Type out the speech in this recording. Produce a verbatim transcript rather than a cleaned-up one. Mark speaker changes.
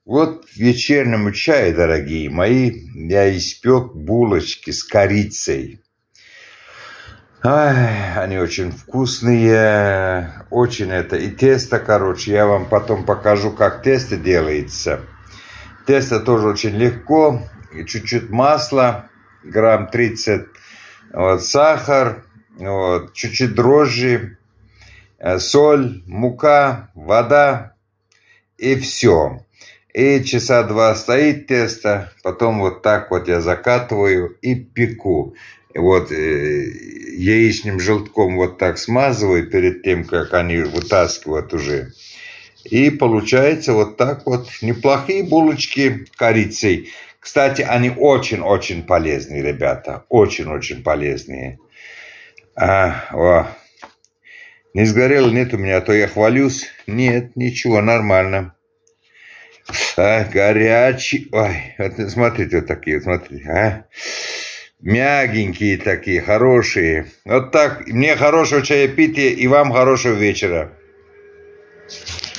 Speaker 1: Вот к вечернему чаю, дорогие мои, я испек булочки с корицей. Ай, они очень вкусные, очень это. И тесто, короче, я вам потом покажу, как тесто делается. Тесто тоже очень легко. Чуть-чуть масла, грамм тридцать, вот, сахар, вот, чуть-чуть дрожжи, соль, мука, вода и все. И часа два стоит тесто, потом вот так вот я закатываю и пеку. Вот э, яичным желтком вот так смазываю перед тем, как они вытаскивают уже. И получается вот так вот неплохие булочки корицей. Кстати, они очень-очень полезные, ребята. Очень-очень полезные. А, о. Не сгорело, нет у меня, а то я хвалюсь. Нет, ничего, нормально. А, горячий. Ой, вот, смотрите, вот такие, смотрите, а. Мягенькие такие, хорошие. Вот так. Мне хорошего чаепития и вам хорошего вечера.